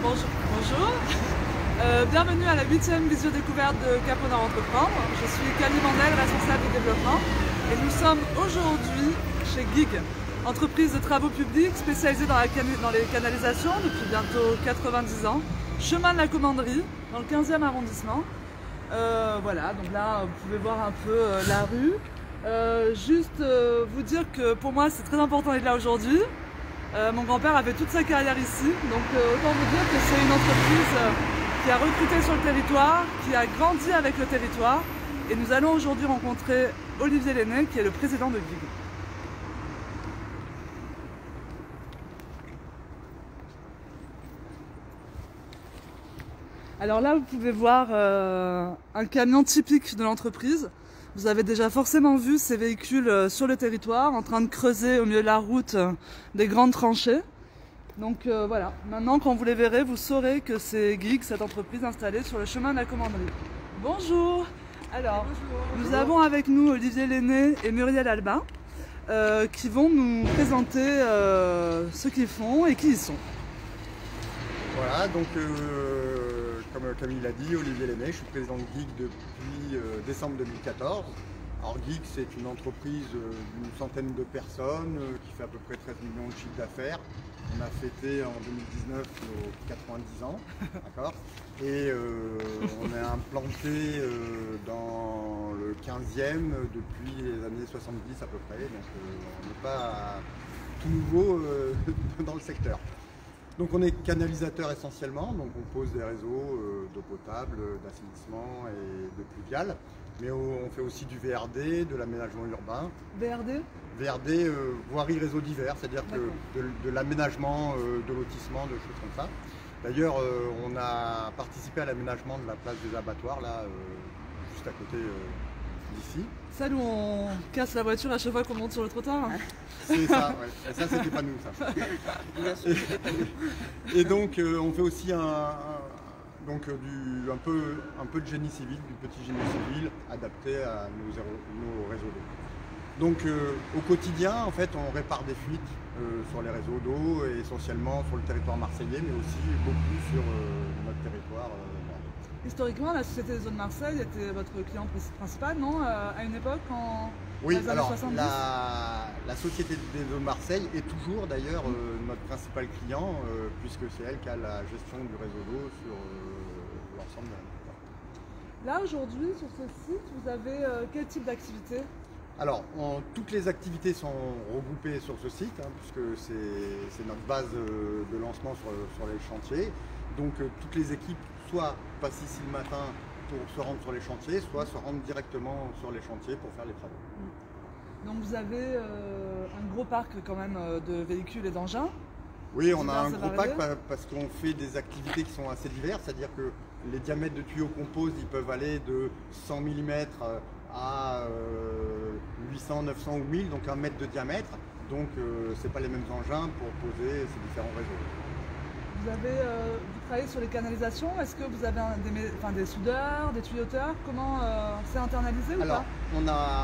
Bonjour. Bienvenue à la 8e visio-découverte de Cap au Nord Entreprendre. Je suis Camille Mandel, responsable du développement. Et nous sommes aujourd'hui chez GIG, entreprise de travaux publics spécialisée dans les canalisations depuis bientôt 90 ans. Chemin de la Commanderie, dans le 15e arrondissement. Voilà, donc là vous pouvez voir un peu la rue. Juste vous dire que pour moi c'est très important d'être là aujourd'hui. Mon grand-père a fait toute sa carrière ici, donc autant vous dire que c'est une entreprise qui a recruté sur le territoire, qui a grandi avec le territoire. Et nous allons aujourd'hui rencontrer Olivier Lenné, qui est le président de GIG. Alors là, vous pouvez voir un camion typique de l'entreprise. Vous avez déjà forcément vu ces véhicules sur le territoire, en train de creuser au milieu de la route des grandes tranchées. Donc voilà, maintenant quand vous les verrez, vous saurez que c'est GIG, cette entreprise installée sur le chemin de la Commanderie. Bonjour. Alors, nous avons avec nous Olivier Lenné et Muriel Albin, qui vont nous présenter ce qu'ils font et qui ils sont. Voilà, donc comme Camille l'a dit, Olivier Lenné, je suis président de GIG depuis décembre 2014. Alors GIG, c'est une entreprise d'une centaine de personnes qui fait à peu près 13 millions de chiffre d'affaires. On a fêté en 2019 nos 90 ans, d'accord. Et on est implanté dans le 15e depuis les années 70 à peu près, donc on n'est pas tout nouveau dans le secteur. Donc on est canalisateur essentiellement, donc on pose des réseaux d'eau potable, d'assainissement et de pluvial. Mais on fait aussi du VRD, de l'aménagement urbain. VRD? VRD, voirie réseau divers, c'est-à-dire que de l'aménagement de lotissement, de choses comme ça. D'ailleurs, on a participé à l'aménagement de la place des abattoirs, là, juste à côté d'ici. Celle où on casse la voiture à chaque fois qu'on monte sur le trottoir? C'est ça, ouais. Et ça, c'était pas nous, ça. Et donc, on fait aussi un peu de génie civil, du petit génie civil adapté à nos réseaux d'eau. Donc au quotidien, en fait, on répare des fuites sur les réseaux d'eau, et essentiellement sur le territoire marseillais, mais aussi beaucoup sur notre territoire. Historiquement, la Société des eaux de Marseille était votre client principal, non? À une époque, oui, dans les années 70. La Société des eaux de Marseille est toujours d'ailleurs notre principal client, puisque c'est elle qui a la gestion du réseau d'eau sur l'ensemble de la ville. Là, aujourd'hui, sur ce site, vous avez quel type d'activité? Alors, toutes les activités sont regroupées sur ce site, hein, puisque c'est notre base de lancement sur les chantiers. Donc, toutes les équipes soit passent ici le matin pour se rendre sur les chantiers, soit se rendent directement sur les chantiers pour faire les travaux. Donc, vous avez un gros parc quand même de véhicules et d'engins. Oui, on a un gros parc parce qu'on fait des activités qui sont assez diverses, c'est-à-dire que les diamètres de tuyaux qu'on pose, ils peuvent aller de 100 mm à 800, 900 ou 1000, donc 1 mètre de diamètre. Donc c'est pas les mêmes engins pour poser ces différents réseaux. Vous travaillez sur les canalisations. Est-ce que vous avez des soudeurs, des tuyauteurs? Comment c'est internalisé ou Alors, pas? on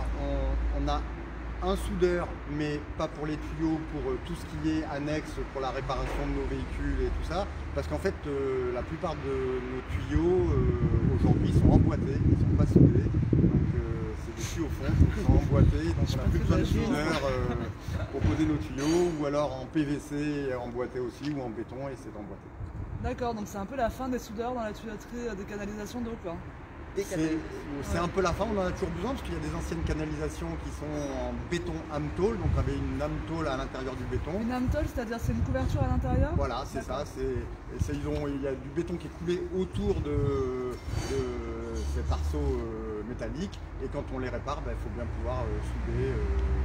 a un soudeur, mais pas pour les tuyaux, pour tout ce qui est annexe pour la réparation de nos véhicules et tout ça. Parce qu'en fait, la plupart de nos tuyaux aujourd'hui sont emboîtés, ils ne sont pas soudés. Donc c'est des tuyaux au fond qui sont emboîtés. Donc on n'a plus besoin de soudeur pour poser nos tuyaux, ou alors en PVC emboîté aussi, ou en béton, et c'est emboîté. D'accord, donc c'est un peu la fin des soudeurs dans la tuyauterie des canalisations d'eau, quoi. C'est un peu la fin, on en a toujours besoin parce qu'il y a des anciennes canalisations qui sont en béton Amtol, donc avec une Amtol à l'intérieur du béton. Une Amtol, c'est-à-dire c'est une couverture à l'intérieur? Voilà, c'est ça. Il y a du béton qui est coulé autour de cet arceau métallique, et quand on les répare, il faut bien pouvoir souder.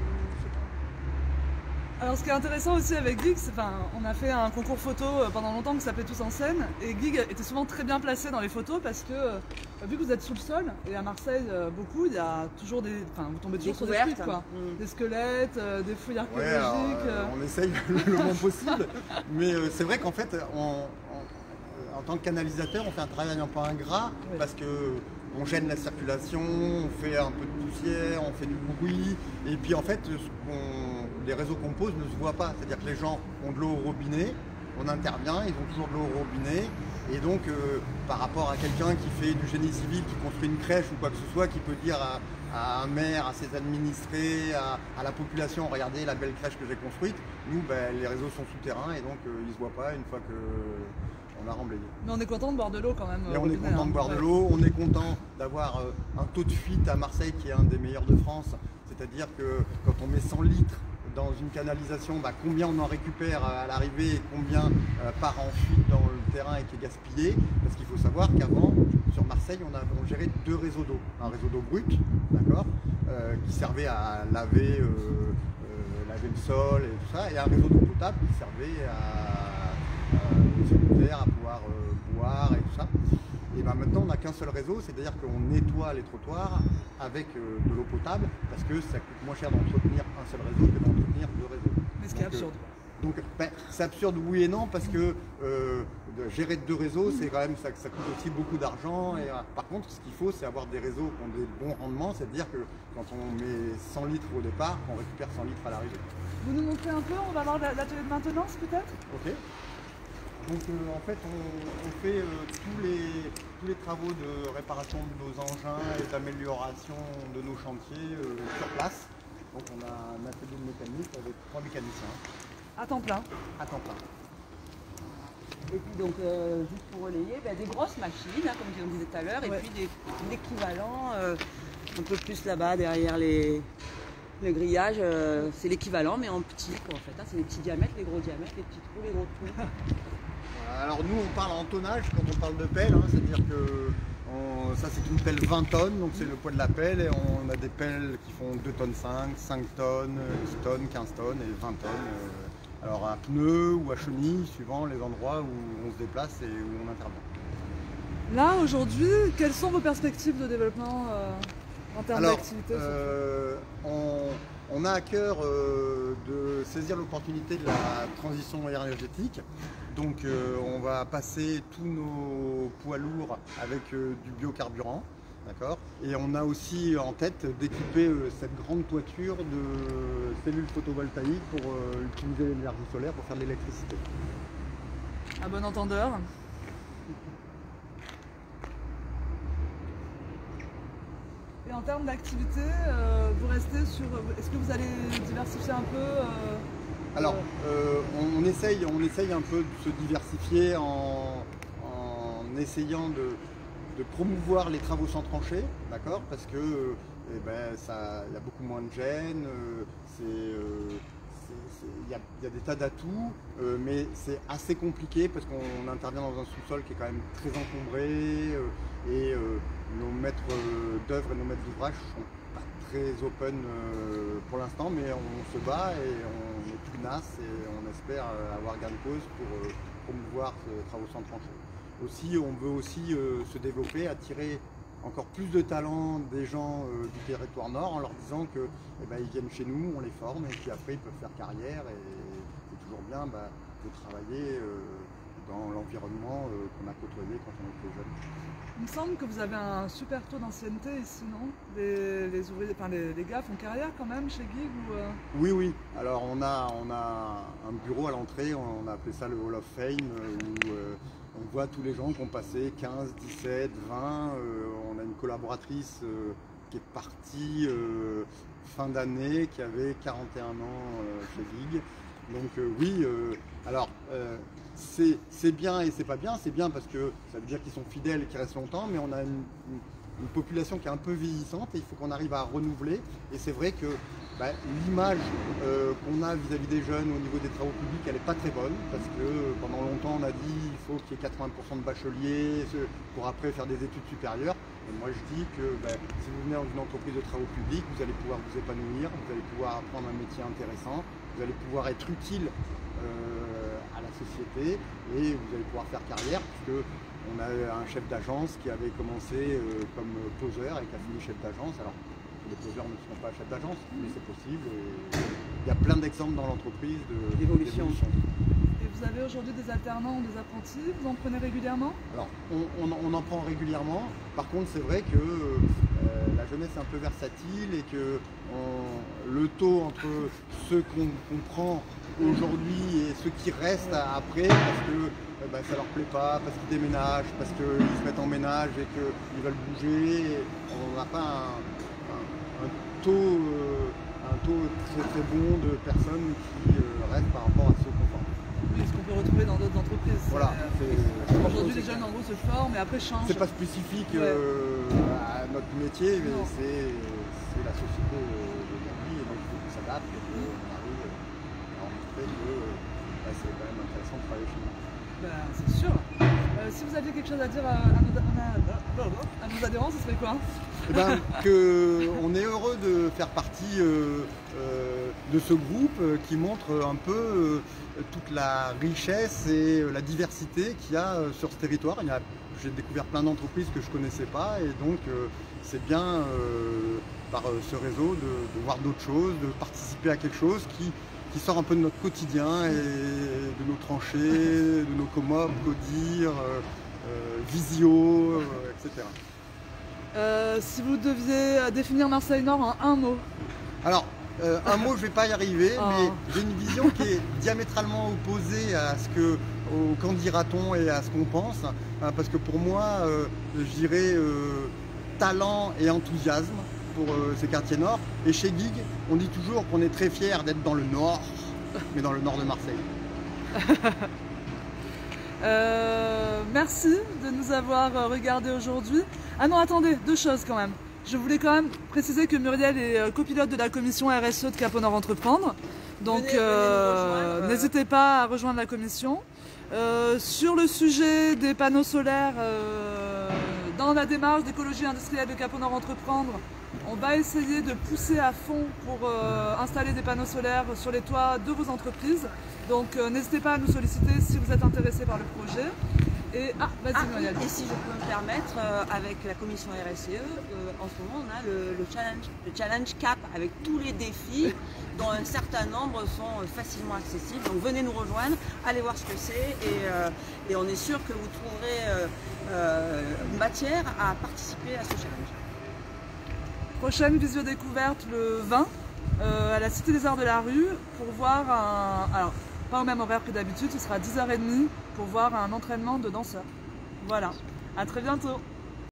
Alors ce qui est intéressant aussi avec GIG, on a fait un concours photo pendant longtemps qui s'appelait Tous en scène, et GIG était souvent très bien placé dans les photos parce que vu que vous êtes sous le sol, et à Marseille beaucoup, il y a toujours vous tombez toujours sur des fuites, quoi. Des squelettes, des fouilles archéologiques. Ouais, on essaye le moins possible, mais c'est vrai qu'en fait, en tant que canalisateur, on fait un travail un peu ingrat, oui. Parce que on gêne la circulation, on fait un peu de poussière, on fait du bruit, et puis en fait, les réseaux qu'on pose ne se voient pas. C'est-à-dire que les gens ont de l'eau au robinet, on intervient, ils ont toujours de l'eau au robinet. Et donc, par rapport à quelqu'un qui fait du génie civil, qui construit une crèche ou quoi que ce soit, qui peut dire à un maire, à ses administrés, à la population, regardez la belle crèche que j'ai construite, nous, les réseaux sont souterrains et donc ils ne se voient pas une fois qu'on a remblayé. Mais on est content de boire de l'eau quand même. Et on est content de boire de l'eau, on est content d'avoir un taux de fuite à Marseille qui est un des meilleurs de France. C'est-à-dire que quand on met 100 litres dans une canalisation, combien on en récupère à l'arrivée et combien part en fuite dans le terrain et qui est gaspillé. Parce qu'il faut savoir qu'avant, sur Marseille, on gérait 2 réseaux d'eau. Un réseau d'eau brute, d'accord, qui servait à laver le sol et tout ça, et un réseau d'eau potable qui servait aux secondaires à pouvoir boire et tout ça. Et maintenant, on n'a qu'un seul réseau, c'est-à-dire qu'on nettoie les trottoirs avec de l'eau potable parce que ça coûte moins cher d'entretenir un seul réseau que d'entretenir 2 réseaux. Mais ce qui est absurde. Donc, c'est absurde, oui et non, parce que de gérer 2 réseaux, c'est quand même ça coûte aussi beaucoup d'argent. Et par contre, ce qu'il faut, c'est avoir des réseaux qui ont des bons rendements, c'est-à-dire que quand on met 100 litres au départ, on récupère 100 litres à l'arrivée. Vous nous montrez un peu, on va voir l'atelier de maintenance peut-être? Ok. Donc en fait, on fait tous les travaux de réparation de nos engins et d'amélioration de nos chantiers sur place. Donc on a un atelier de mécanique avec 3 mécaniciens. À temps plein. À temps plein. Et puis donc, juste pour relayer, des grosses machines, comme on disait tout à l'heure, et puis l'équivalent, un peu plus là-bas, derrière le grillage, c'est l'équivalent, mais en petit, quoi, en fait. Hein. C'est les petits diamètres, les gros diamètres, les petits trous, les gros trous. Alors nous, on parle en tonnage quand on parle de pelle, hein, c'est-à-dire que ça c'est une pelle 20 tonnes, donc c'est le poids de la pelle, et on a des pelles qui font 2 tonnes 5, 5 tonnes, 10 tonnes, 15 tonnes et 20 tonnes. Alors à pneus ou à chenilles, suivant les endroits où on se déplace et où on intervient. Là, aujourd'hui, quelles sont vos perspectives de développement en termes d'activité? On a à cœur de saisir l'opportunité de la transition énergétique. Donc on va passer tous nos poids lourds avec du biocarburant. D'accord. Et on a aussi en tête d'équiper cette grande toiture de cellules photovoltaïques pour utiliser l'énergie solaire pour faire de l'électricité. À bon entendeur. Et en termes d'activité, vous restez sur... Est-ce que vous allez diversifier un peu Alors, on essaye un peu de se diversifier en essayant de promouvoir les travaux sans tranchée, d'accord, parce que il y a beaucoup moins de gêne, il y a des tas d'atouts, mais c'est assez compliqué parce qu'on intervient dans un sous-sol qui est quand même très encombré et nos maîtres d'œuvre et nos maîtres d'ouvrage sont pas très open pour l'instant, mais on se bat et on est pugnace et on espère avoir gain de cause pour promouvoir ces travaux sans tranchée. Aussi, on veut aussi se développer, attirer encore plus de talents des gens du territoire nord en leur disant que ils viennent chez nous, on les forme et puis après ils peuvent faire carrière et c'est toujours bien de travailler dans l'environnement qu'on a côtoyé quand on était jeune. Il me semble que vous avez un super taux d'ancienneté ici, non? Les ouvriers, enfin les gars font carrière quand même chez Gig ou Oui. Alors on a un bureau à l'entrée, on a appelé ça le Hall of Fame, où on voit tous les gens qui ont passé 15, 17, 20. On a une collaboratrice qui est partie fin d'année, qui avait 41 ans chez Gig. Donc oui, alors c'est bien et c'est pas bien. C'est bien parce que ça veut dire qu'ils sont fidèles et qu'ils restent longtemps, mais on a une population qui est un peu vieillissante et il faut qu'on arrive à renouveler. Et c'est vrai que l'image qu'on a vis-à-vis des jeunes au niveau des travaux publics, elle n'est pas très bonne, parce que pendant longtemps on a dit il faut qu'il y ait 80% de bacheliers pour après faire des études supérieures. Et moi je dis que si vous venez dans une entreprise de travaux publics, vous allez pouvoir vous épanouir, vous allez pouvoir apprendre un métier intéressant, vous allez pouvoir être utile à la société et vous allez pouvoir faire carrière, puisque on a un chef d'agence qui avait commencé comme poseur et qui a fini chef d'agence. Alors les poseurs ne seront pas chefs d'agence, mais c'est possible. Et il y a plein d'exemples dans l'entreprise d'évolution. Et vous avez aujourd'hui des alternants ou des apprentis, vous en prenez régulièrement? Alors on en prend régulièrement. Par contre c'est vrai que la jeunesse est un peu versatile et que le taux entre ceux qu'on prend aujourd'hui et ceux qui restent après parce que ça leur plaît pas, parce qu'ils déménagent, parce qu'ils se mettent en ménage et qu'ils veulent bouger. On n'a pas un taux très bon de personnes qui restent par rapport à ceux qu'on forme. Oui, ce qu'on peut retrouver dans d'autres entreprises. Voilà. Aujourd'hui, les jeunes en gros se forment et après changent. C'est pas spécifique à notre métier, mais c'est la société d'aujourd'hui et donc il faut qu'on s'adapte et qu'on arrive à rencontrer que c'est quand même intéressant de travailler chez nous. C'est sûr. Si vous aviez quelque chose à dire à nos adhérents, ce serait quoi? On est heureux de faire partie de ce groupe qui montre un peu toute la richesse et la diversité qu'il y a sur ce territoire. J'ai découvert plein d'entreprises que je ne connaissais pas et donc c'est bien par ce réseau de voir d'autres choses, de participer à quelque chose qui sort un peu de notre quotidien et de nos tranchées, de nos comops, codir, visio, etc. Si vous deviez définir Marseille Nord en un mot. Alors, un mot, je ne vais pas y arriver, mais j'ai une vision qui est diamétralement opposée au qu'en dira-t-on et à ce qu'on pense. Parce que pour moi, je dirais talent et enthousiasme pour ces quartiers nord. Et chez Gig, on dit toujours qu'on est très fiers d'être dans le nord, mais dans le nord de Marseille. Merci de nous avoir regardés aujourd'hui. Ah non, attendez, deux choses quand même. Je voulais quand même préciser que Muriel est copilote de la commission RSE de Cap au Nord Entreprendre. Donc n'hésitez pas à rejoindre la commission. Sur le sujet des panneaux solaires, dans la démarche d'écologie industrielle de Cap au Nord Entreprendre, on va essayer de pousser à fond pour installer des panneaux solaires sur les toits de vos entreprises. Donc n'hésitez pas à nous solliciter si vous êtes intéressé par le projet. Et, et si je peux me permettre, avec la commission RSE, en ce moment on a le challenge CAP avec tous les défis dont un certain nombre sont facilement accessibles. Donc venez nous rejoindre, allez voir ce que c'est et on est sûr que vous trouverez matière à participer à ce challenge. Prochaine visio découverte le 20 à la Cité des Arts de la Rue pour voir alors pas au même horaire que d'habitude, ce sera 10h30 pour voir un entraînement de danseurs. Voilà, à très bientôt.